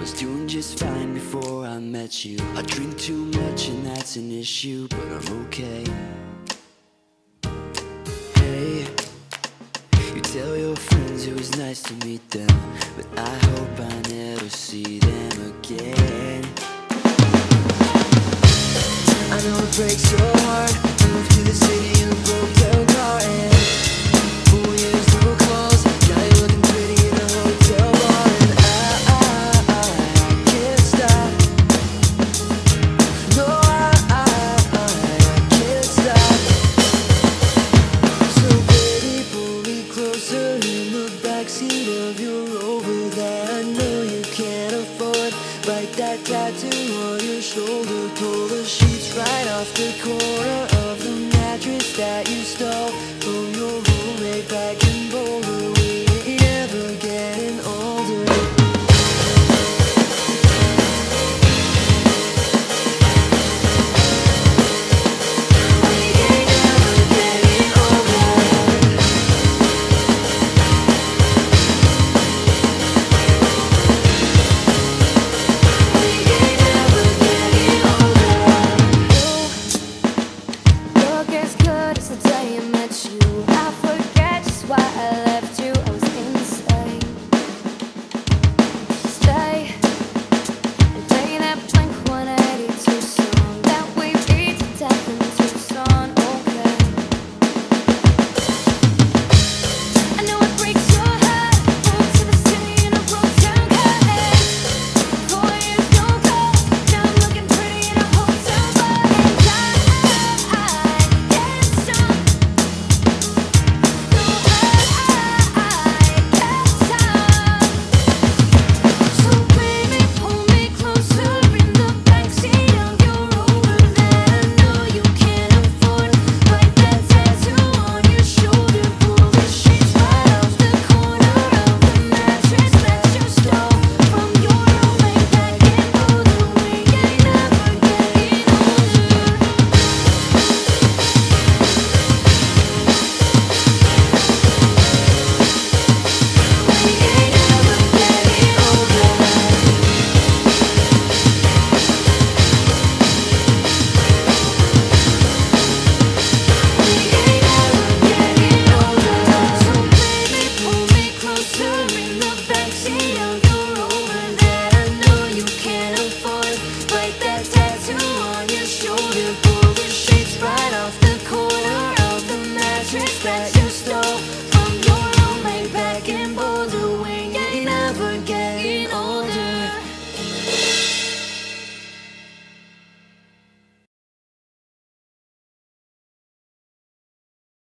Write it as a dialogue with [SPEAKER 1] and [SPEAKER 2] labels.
[SPEAKER 1] was doing just fine before I met you. I drink too much and that's an issue, but I'm okay. Hey, you tell your friends it was nice to meet them, but I hope I never see them again. I know it breaks your heart. Moved to the city in a broke down car and 4 years, no calls. Now you're looking pretty in a hotel bar, and I can't stop. No, I can't stop. So baby, pull me closer in the backseat of your Rover that I know you can't afford. Bite that tattoo on your shoulder, pull the sheets right off the corner